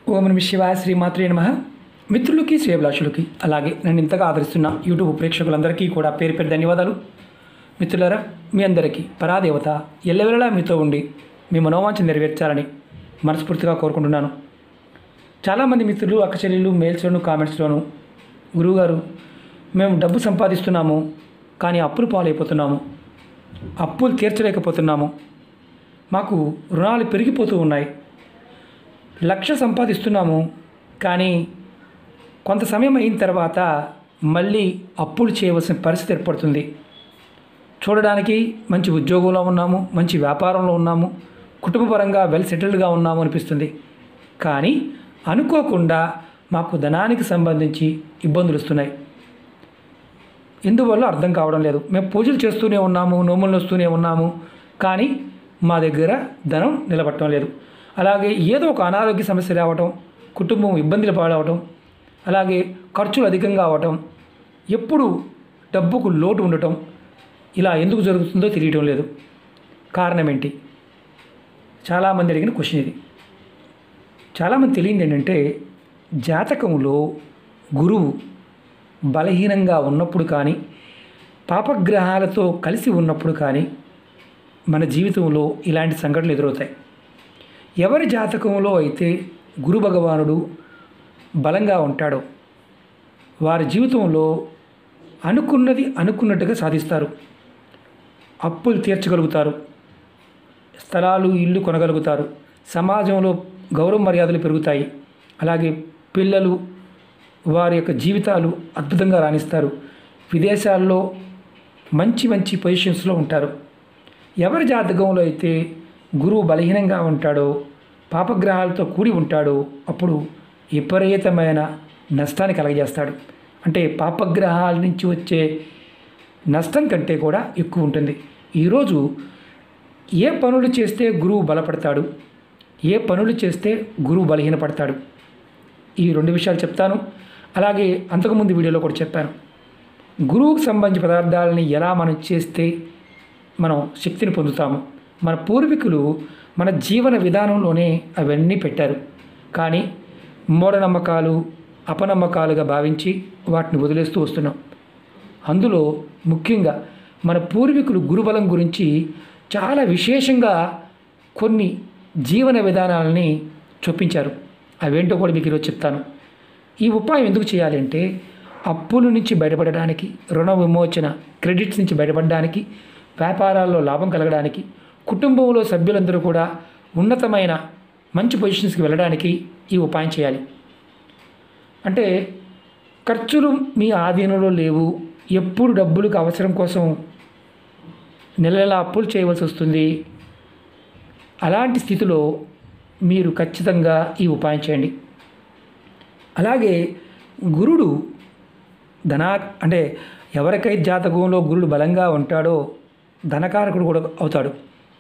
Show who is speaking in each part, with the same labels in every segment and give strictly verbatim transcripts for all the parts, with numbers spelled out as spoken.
Speaker 1: ఓం నమః శివాయ శ్రీమాత్రే నమః. మిత్రులకి శ్రేయభిలాషులకి అలాగే నన్ను ఇంతగా ఆదరిస్తున్న యూట్యూబ్ ప్రేక్షకులందరికీ కూడా పేరు పేరు ధన్యవాదాలు. మిత్రులారా, మీ అందరికీ పరాదేవత ఎల్లవెల్లలా మీతో ఉండి మీ మనోవాంఛ నెరవేర్చాలని మనస్ఫూర్తిగా కోరుకుంటున్నాను. చాలామంది మిత్రులు అక్క చెల్లెళ్ళు మెయిల్స్లోను కామెంట్స్లోను, గురువుగారు మేము డబ్బు సంపాదిస్తున్నాము కానీ అప్పులు పాలైపోతున్నాము, అప్పులు తీర్చలేకపోతున్నాము, మాకు రుణాలు పెరిగిపోతూ ఉన్నాయి, లక్ష సంపాదిస్తున్నాము కానీ కొంత సమయం అయిన తర్వాత మళ్ళీ అప్పులు చేయవలసిన పరిస్థితి ఏర్పడుతుంది. చూడడానికి మంచి ఉద్యోగంలో ఉన్నాము, మంచి వ్యాపారంలో ఉన్నాము, కుటుంబపరంగా వెల్ సెటిల్డ్గా ఉన్నాము అనిపిస్తుంది. కానీ అనుకోకుండా మాకు ధనానికి సంబంధించి ఇబ్బందులు వస్తున్నాయి. ఎందువల్ల అర్థం కావడం లేదు. మేము పూజలు చేస్తూనే ఉన్నాము, నోములు వస్తూనే ఉన్నాము, కానీ మా దగ్గర ధనం నిలబడటం లేదు. అలాగే ఏదో ఒక అనారోగ్య సమస్య రావటం, కుటుంబం ఇబ్బందులు పాడవటం, అలాగే ఖర్చులు అధికంగా అవటం, ఎప్పుడు డబ్బుకు లోటు ఉండటం, ఇలా ఎందుకు జరుగుతుందో తెలియటం లేదు. కారణం ఏంటి? చాలామంది అడిగిన క్వశ్చన్ ఇది. చాలామంది తెలియంది ఏంటంటే, జాతకంలో గురువు బలహీనంగా ఉన్నప్పుడు కానీ, పాపగ్రహాలతో కలిసి ఉన్నప్పుడు కానీ మన జీవితంలో ఇలాంటి సంఘటనలు ఎదురవుతాయి. ఎవరి జాతకంలో అయితే గురు భగవానుడు బలంగా ఉంటాడో వారి జీవితంలో అనుకున్నది అనుకున్నట్టుగా సాధిస్తారు. అప్పులు తీర్చగలుగుతారు, స్థలాలు ఇల్లు కొనగలుగుతారు, సమాజంలో గౌరవ మర్యాదలు పెరుగుతాయి. అలాగే పిల్లలు వారి యొక్క జీవితాలు అద్భుతంగా రాణిస్తారు. విదేశాల్లో మంచి మంచి పొజిషన్స్లో ఉంటారు. ఎవరి జాతకంలో అయితే గురువు బలహీనంగా ఉంటాడో, పాపగ్రహాలతో కూడి ఉంటాడో అప్పుడు విపరీతమైన నష్టాన్ని కలగజేస్తాడు. అంటే పాపగ్రహాల నుంచి వచ్చే నష్టం కంటే కూడా ఎక్కువ ఉంటుంది. ఈరోజు ఏ పనులు చేస్తే గురువు బలపడతాడు, ఏ పనులు చేస్తే గురువు బలహీనపడతాడు, ఈ రెండు విషయాలు చెప్తాను. అలాగే అంతకుముందు వీడియోలో కూడా చెప్పాను, గురువుకు సంబంధించిన పదార్థాలని ఎలా మనం చేస్తే మనం శక్తిని పొందుతాము. మన పూర్వీకులు మన జీవన విధానంలోనే అవన్నీ పెట్టారు. కానీ మూఢనమ్మకాలు, అపనమ్మకాలుగా భావించి వాటిని వదిలేస్తూ వస్తున్నాం. అందులో ముఖ్యంగా మన పూర్వీకులు గురుబలం గురించి చాలా విశేషంగా కొన్ని జీవన విధానాలని చూపించారు. అవేంటో కూడా మీకు ఈరోజు చెప్తాను. ఈ ఉపాయం ఎందుకు చేయాలి అంటే, అప్పుల నుంచి బయటపడడానికి, రుణ విమోచన, క్రెడిట్స్ నుంచి బయటపడడానికి, వ్యాపారాల్లో లాభం కలగడానికి, కుటుంబంలో సభ్యులందరూ కూడా ఉన్నతమైన మంచి పొజిషన్స్కి వెళ్ళడానికి ఈ ఉపాయం చేయాలి. అంటే ఖర్చులు మీ ఆధీనంలో లేవు, ఎప్పుడు డబ్బులకు అవసరం కోసం నెల నెల అప్పులు చేయవలసి వస్తుంది. అలాంటి స్థితిలో మీరు ఖచ్చితంగా ఈ ఉపాయం చేయండి. అలాగే గురుడు ధనా అంటే ఎవరికైతే జాతకంలో గురుడు బలంగా ఉంటాడో ధనకారకుడు కూడా అవుతాడు.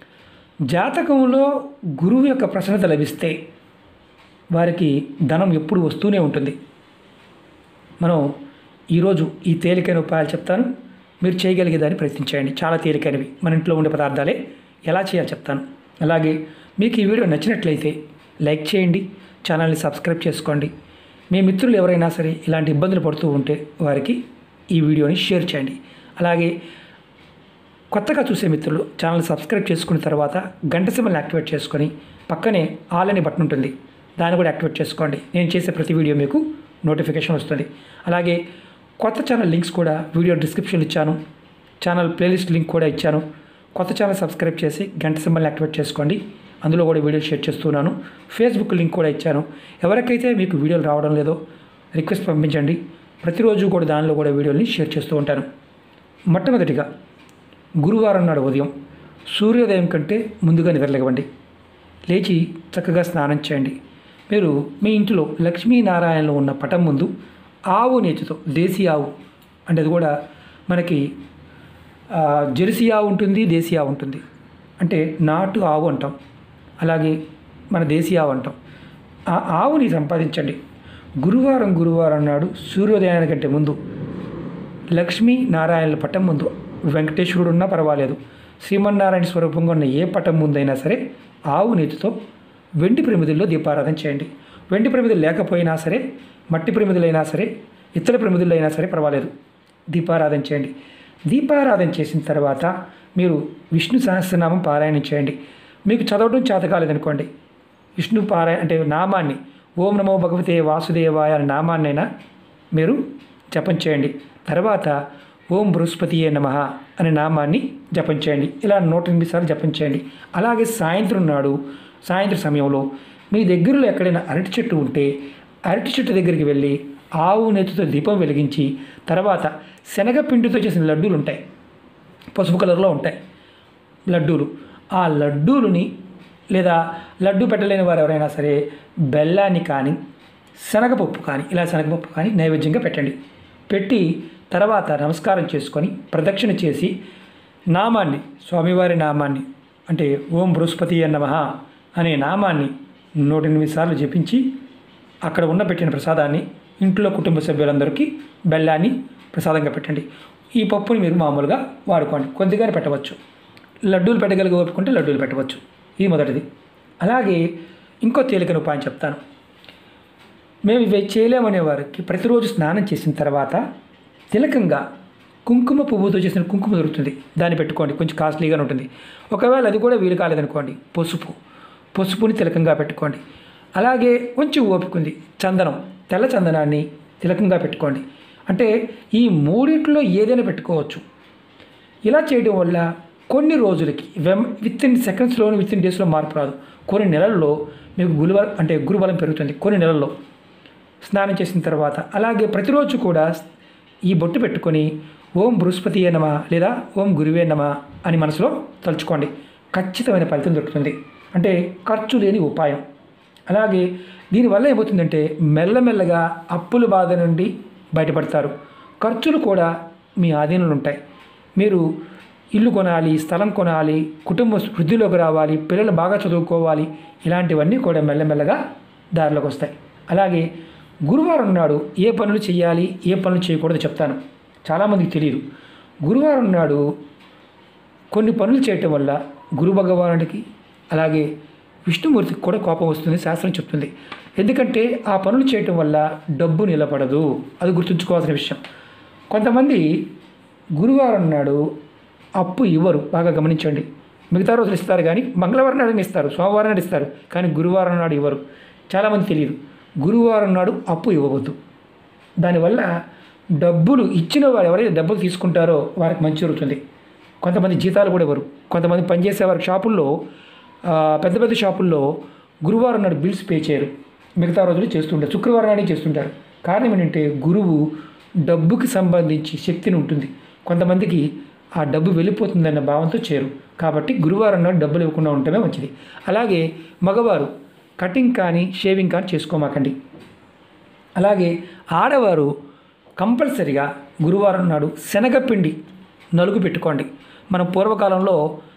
Speaker 1: జాతకంలో గురువు యొక్క ప్రసన్నత లభిస్తే వారికి ధనం ఎప్పుడు వస్తూనే ఉంటుంది. మనం ఈరోజు ఈ తేలికైన ఉపాయాలు చెప్తాను, మీరు చేయగలిగేదాన్ని ప్రయత్నించండి. చాలా తేలికైనవి, మన ఇంట్లో ఉండే పదార్థాలే, ఎలా చేయాలో చెప్తాను. అలాగే మీకు ఈ వీడియో నచ్చినట్లయితే లైక్ చేయండి, ఛానల్ని సబ్స్క్రైబ్ చేసుకోండి. మీ మిత్రులు ఎవరైనా సరే ఇలాంటి ఇబ్బందులు పడుతూ ఉంటే వారికి ఈ వీడియోని షేర్ చేయండి. అలాగే కొత్తగా చూసే మిత్రులు ఛానల్ సబ్స్క్రైబ్ చేసుకున్న తర్వాత గంట సింబల్ని యాక్టివేట్ చేసుకొని పక్కనే ఆల్ అనే బటన్ ఉంటుంది, దాన్ని కూడా యాక్టివేట్ చేసుకోండి. నేను చేసే ప్రతి వీడియో మీకు నోటిఫికేషన్ వస్తుంది. అలాగే కొత్త ఛానల్ లింక్స్ కూడా వీడియో డిస్క్రిప్షన్లో ఇచ్చాను, ఛానల్ ప్లేలిస్ట్ లింక్ కూడా ఇచ్చాను. కొత్త ఛానల్ సబ్స్క్రైబ్ చేసి గంట సింబల్ని యాక్టివేట్ చేసుకోండి, అందులో కూడా వీడియోలు షేర్ చేస్తున్నాను. ఫేస్బుక్ లింక్ కూడా ఇచ్చాను. ఎవరికైతే మీకు వీడియోలు రావడం లేదో రిక్వెస్ట్ పంపించండి, ప్రతిరోజు కూడా దానిలో కూడా వీడియోని షేర్ చేస్తూ ఉంటాను. మొట్టమొదటిగా గురువారం నాడు ఉదయం సూర్యోదయం కంటే ముందుగా నిద్రలేవండి. లేచి చక్కగా స్నానం చేయండి. మీరు మీ ఇంట్లో లక్ష్మీనారాయణలో ఉన్న పటం ముందు ఆవు నేతితో, దేశీ ఆవు అంటే అది కూడా మనకి జెర్సీ ఆవు ఉంటుంది, దేశీ ఆవు ఉంటుంది, అంటే నాటు ఆవు అంటాం, అలాగే మన దేశీ ఆవు అంటాం. ఆ ఆవుని సంపాదించండి. గురువారం గురువారం నాడు సూర్యోదయానికంటే ముందు లక్ష్మీ నారాయణల పటం ముందు, వెంకటేశ్వరుడు ఉన్నా పర్వాలేదు, శ్రీమన్నారాయణ స్వరూపంగా ఉన్న ఏ పటం ముందైనా సరే ఆవు నేతితో వెండి ప్రమిదల్లో దీపారాధన చేయండి. వెండి ప్రమిదలు లేకపోయినా సరే, మట్టి ప్రమిదలైనా సరే, ఇత్తడి ప్రమిదలు అయినా సరే పర్వాలేదు, దీపారాధన చేయండి. దీపారాధన చేసిన తర్వాత మీరు విష్ణు సహస్రనామం పారాయణం చేయండి. మీకు చదవడం చేత కాలేదనుకోండి, విష్ణు పారాయణ అంటే నామాన్ని ఓం నమో భగవతే వాసుదేవాయ అనే నామాన్నైనా మీరు జపం చేయండి. తర్వాత ఓం బృహస్పతియే నమః అనే నామాన్ని జపం చేయండి. ఇలా నూట ఎనిమిది సార్లు జపం చేయండి. అలాగే సాయంత్రం నాడు సాయంత్రం సమయంలో మీ దగ్గరలో ఎక్కడైనా అరటి చెట్టు ఉంటే అరటి చెట్టు దగ్గరికి వెళ్ళి ఆవు నెత్తితో దీపం వెలిగించి, తర్వాత శనగపిండితో చేసిన లడ్డూలు ఉంటాయి, పసుపు కలర్లో ఉంటాయి లడ్డూలు. ఆ లడ్డూలని లేదా లడ్డు పెట్టలేని వారు ఎవరైనా సరే బెల్లాన్ని కానీ శనగపప్పు కానీ ఇలా శనగపప్పు కానీ నైవేద్యంగా పెట్టండి. పెట్టి తర్వాత నమస్కారం చేసుకొని ప్రదక్షిణ చేసి నామాన్ని, స్వామివారి నామాన్ని అంటే ఓం బృహస్పతియే నమః అనే నామాన్ని నూట ఎనిమిది సార్లు జపించి అక్కడ ఉన్న పెట్టిన ప్రసాదాన్ని ఇంట్లో కుటుంబ సభ్యులందరికీ బెల్లాన్ని ప్రసాదంగా పెట్టండి. ఈ పప్పుని మీరు మామూలుగా వాడుకోండి, కొద్దిగానే పెట్టవచ్చు. లడ్డూలు పెట్టగలిగి ఓపుకుంటే లడ్డూలు పెట్టవచ్చు. ఇది మొదటిది. అలాగే ఇంకో తేలికైన ఉపాయం చెప్తాను. మేము ఇవి చేయలేమనే వారికి ప్రతిరోజు స్నానం చేసిన తర్వాత తిలకంగా కుంకుమ పువ్వుతో చేసిన కుంకుమ దొరుకుతుంది, దాన్ని పెట్టుకోండి. కొంచెం కాస్ట్లీగానే ఉంటుంది. ఒకవేళ అది కూడా వీలు కాలేదనుకోండి, పసుపు పసుపుని తిలకంగా పెట్టుకోండి. అలాగే కొంచెం ఓపికంది చందనం, తెల్ల చందనాన్ని తిలకంగా పెట్టుకోండి. అంటే ఈ మూడింటిలో ఏదైనా పెట్టుకోవచ్చు. ఇలా చేయడం వల్ల కొన్ని రోజులకి వెమ్ విత్ ఇన్ సెకండ్స్లోని విత్ ఇన్ డేస్లో మార్పు రాదు. కొన్ని నెలల్లో మీకు గురువ అంటే గురుబలం పెరుగుతుంది. కొన్ని నెలల్లో స్నానం చేసిన తర్వాత అలాగే ప్రతిరోజు కూడా ఈ బొట్టు పెట్టుకొని ఓం బృహస్పతియే నమః లేదా ఓం గురువే నమః అని మనసులో తలుచుకోండి. ఖచ్చితమైన ఫలితం దొరుకుతుంది. అంటే ఖర్చు లేని ఉపాయం. అలాగే దీనివల్ల ఏమవుతుందంటే మెల్లమెల్లగా అప్పుల బాధ నుండి బయటపడతారు. ఖర్చులు కూడా మీ ఆధీనంలో ఉంటాయి. మీరు ఇల్లు కొనాలి, స్థలం కొనాలి, కుటుంబ వృద్ధిలోకి రావాలి, పిల్లలు బాగా చదువుకోవాలి, ఇలాంటివన్నీ కూడా మెల్లమెల్లగా దారిలోకి వస్తాయి. అలాగే గురువారం నాడు ఏ పనులు చేయాలి, ఏ పనులు చేయకూడదు చెప్తాను. చాలామందికి తెలియదు. గురువారం నాడు కొన్ని పనులు చేయటం వల్ల గురు భగవానుడికి అలాగే విష్ణుమూర్తికి కూడా కోపం వస్తుంది శాస్త్రం చెప్తుంది. ఎందుకంటే ఆ పనులు చేయటం వల్ల డబ్బు నిలబడదు. అది గుర్తుంచుకోవాల్సిన విషయం. కొంతమంది గురువారం నాడు అప్పు ఇవ్వరు, బాగా గమనించండి. మిగతా రోజులు ఇస్తారు కానీ మంగళవారం నాడు ఇస్తారు, సోమవారం నాడు ఇస్తారు, కానీ గురువారం నాడు ఇవ్వరు. చాలామంది తెలియదు. గురువారం నాడు అప్పు ఇవ్వవద్దు. దానివల్ల డబ్బులు ఇచ్చిన వారు ఎవరైతే డబ్బులు తీసుకుంటారో వారికి మంచి జరుగుతుంది. కొంతమంది జీతాలు కూడా ఇవ్వరు. కొంతమంది పనిచేసే వారి షాపుల్లో పెద్ద పెద్ద షాపుల్లో గురువారం నాడు బిల్స్ పే చేయరు, మిగతా రోజులు చేస్తుంటారు, శుక్రవారం నాడే చేస్తుంటారు. కారణం ఏంటంటే గురువు డబ్బుకి సంబంధించి శక్తిని ఉంటుంది. కొంతమందికి ఆ డబ్బు వెళ్ళిపోతుందన్న భావంతో చేరు. కాబట్టి గురువారం నాడు డబ్బులు ఇవ్వకుండా ఉండటమే మంచిది. అలాగే మగవారు కటింగ్ కానీ షేవింగ్ కానీ చేసుకోమాకండి. అలాగే ఆడవారు కంపల్సరిగా గురువారం నాడు శనగపిండి నలుగు పెట్టుకోండి. మనం పూర్వకాలంలో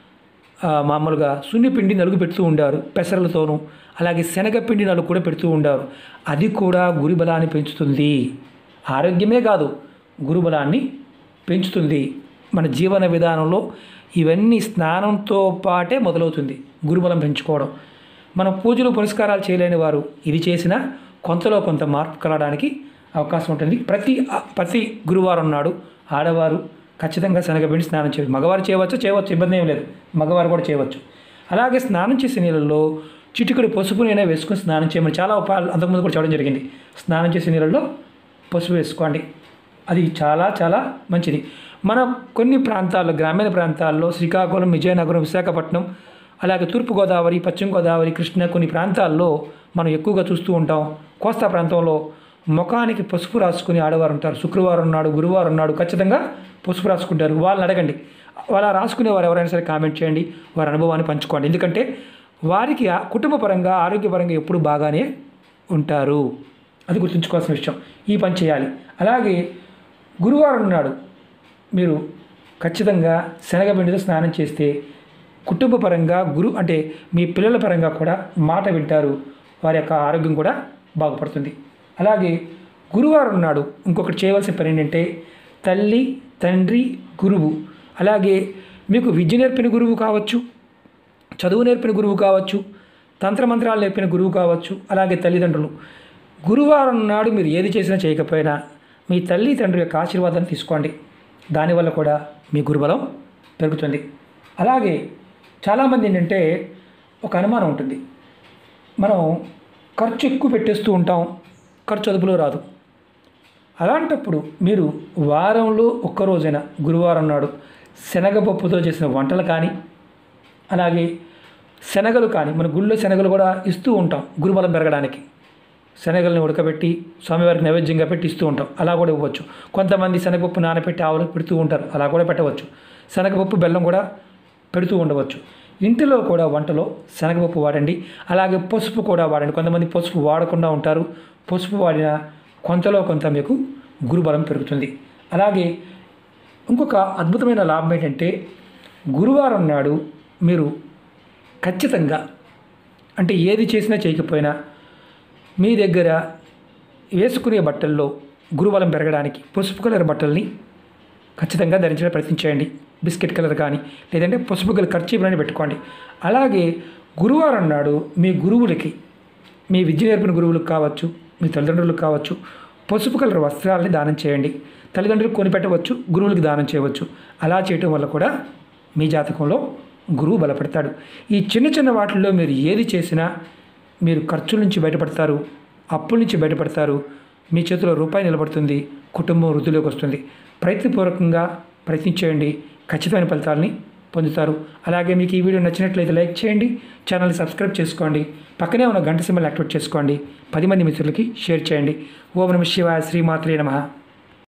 Speaker 1: మామూలుగా సున్నిపిండి నలుగు పెడుతూ ఉండారు పెసరలతోనూ. అలాగే శనగపిండి నలుగు కూడా పెడుతూ ఉండారు. అది కూడా గురుబలాన్ని పెంచుతుంది. ఆరోగ్యమే కాదు, గురుబలాన్ని పెంచుతుంది. మన జీవన విధానంలో ఇవన్నీ స్నానంతో పాటే మొదలవుతుంది గురుబలం పెంచుకోవడం. మనం పూజలు పురస్కారాలు చేయలేని వారు ఇది చేసినా కొంతలో కొంత మార్పు కలగడానికి అవకాశం ఉంటుంది. ప్రతి ప్రతి గురువారం నాడు ఆడవారు ఖచ్చితంగా శనగపిండి స్నానం చేయవచ్చు. మగవారు చేయవచ్చు చేయవచ్చు ఇబ్బంది ఏం లేదు, మగవారు కూడా చేయవచ్చు. అలాగే స్నానం చేసే నీళ్ళల్లో చిటికెడు పసుపునైనా వేసుకొని స్నానం చేయమని చాలా ఉపాయాలు అంతకుముందు కూడా చెప్పడం జరిగింది. స్నానం చేసే నీళ్ళల్లో పసుపు వేసుకోండి, అది చాలా చాలా మంచిది. మన కొన్ని ప్రాంతాల్లో గ్రామీణ ప్రాంతాల్లో శ్రీకాకుళం, విజయనగరం, విశాఖపట్నం, అలాగే తూర్పుగోదావరి, పశ్చిమ గోదావరి, కృష్ణా కొన్ని ప్రాంతాల్లో మనం ఎక్కువగా చూస్తూ ఉంటాం. కోస్తా ప్రాంతంలో ముఖానికి పసుపు రాసుకుని ఆడవారు ఉంటారు. శుక్రవారం నాడు, గురువారం నాడు ఖచ్చితంగా పసుపు రాసుకుంటారు. వాళ్ళని అడగండి. వాళ్ళ రాసుకునే వారు ఎవరైనా సరే కామెంట్ చేయండి, వారి అనుభవాన్ని పంచుకోండి. ఎందుకంటే వారికి కుటుంబ పరంగా ఆరోగ్యపరంగా ఎప్పుడు బాగానే ఉంటారు. అది గుర్తుంచుకోవాల్సిన విషయం. ఈ పని చేయాలి. అలాగే గురువారం నాడు మీరు ఖచ్చితంగా శనగపిండితో స్నానం చేస్తే కుటుంబ పరంగా గురు అంటే మీ పిల్లల పరంగా కూడా మాట వింటారు. వారి యొక్క ఆరోగ్యం కూడా బాగుపడుతుంది. అలాగే గురువారం నాడు ఇంకొకటి చేయవలసిన పని ఏంటంటే తల్లి, తండ్రి, గురువు, అలాగే మీకు విద్య నేర్పిన గురువు కావచ్చు, చదువు నేర్పిన గురువు కావచ్చు, తంత్రమంత్రాలు నేర్పిన గురువు కావచ్చు, అలాగే తల్లిదండ్రులు. గురువారం నాడు మీరు ఏది చేసినా చేయకపోయినా మీ తల్లి తండ్రి యొక్క ఆశీర్వాదాన్ని తీసుకోండి. దానివల్ల కూడా మీ గురుబలం పెరుగుతుంది. అలాగే చాలామంది ఏంటంటే ఒక అనుమానం ఉంటుంది, మనం ఖర్చు ఎక్కువ పెట్టేస్తూ ఉంటాం, ఖర్చు అదుపులో రాదు. అలాంటప్పుడు మీరు వారంలో ఒక్కరోజైనా గురువారం నాడు శనగపప్పుతో చేసిన వంటలు కానీ, అలాగే శనగలు కానీ, మన గుళ్ళో శనగలు కూడా ఇస్తూ ఉంటాం గురుబలం పెరగడానికి. శనగల్ని ఉడకబెట్టి స్వామివారికి నైవేద్యంగా పెట్టి ఇస్తూ ఉంటాం, అలా కూడా ఇవ్వచ్చు. కొంతమంది శనగపప్పు నానబెట్టి ఆవులకు పెడుతూ ఉంటారు, అలా కూడా పెట్టవచ్చు. శనగపప్పు బెల్లం కూడా పెడుతూ ఉండవచ్చు. ఇంటిలో కూడా వంటలో శనగపప్పు వాడండి, అలాగే పసుపు కూడా వాడండి. కొంతమంది పసుపు వాడకుండా ఉంటారు, పసుపు వాడిన కొంతలో కొంత మీకు గురుబలం పెరుగుతుంది. అలాగే ఇంకొక అద్భుతమైన లాభం ఏంటంటే గురువారం నాడు మీరు ఖచ్చితంగా, అంటే ఏది చేసినా చేయకపోయినా మీ దగ్గర వేసుకునే బట్టల్లో గురుబలం పెరగడానికి పసుపు కలర్ బట్టల్ని ఖచ్చితంగా ధరించడం ప్రయత్నించేయండి. బిస్కెట్ కలర్ కానీ, లేదంటే పసుపు కలర్ కర్చీపులని పెట్టుకోండి. అలాగే గురువారం నాడు మీ గురువులకి, మీ విద్య నేర్పిన గురువులకు కావచ్చు, మీ తల్లిదండ్రులకు కావచ్చు, పసుపు కలర్ వస్త్రాలని దానం చేయండి. తల్లిదండ్రులకు కొనిపెట్టవచ్చు, గురువులకు దానం చేయవచ్చు. అలా చేయటం వల్ల కూడా మీ జాతకంలో గురువు బలపడతాడు. ఈ చిన్న చిన్న వాటిల్లో మీరు ఏది చేసినా మీరు ఖర్చుల నుంచి బయటపడతారు, అప్పుల నుంచి బయటపడతారు, మీ చేతిలో రూపాయి నిలబడుతుంది, కుటుంబం వృద్ధిలోకి వస్తుంది. ప్రయత్నపూర్వకంగా ప్రయత్నించేయండి, ఖచ్చితమైన ఫలితాలని పొందుతారు. అలాగే మీకు ఈ వీడియో నచ్చినట్లయితే లైక్ చేయండి, ఛానల్ని సబ్స్క్రైబ్ చేసుకోండి, పక్కనే ఉన్న గంట సింబల్ యాక్టివేట్ చేసుకోండి, పది మంది మిత్రులకి షేర్ చేయండి. ఓం నమః శివాయ, శ్రీమాత్రే నమః.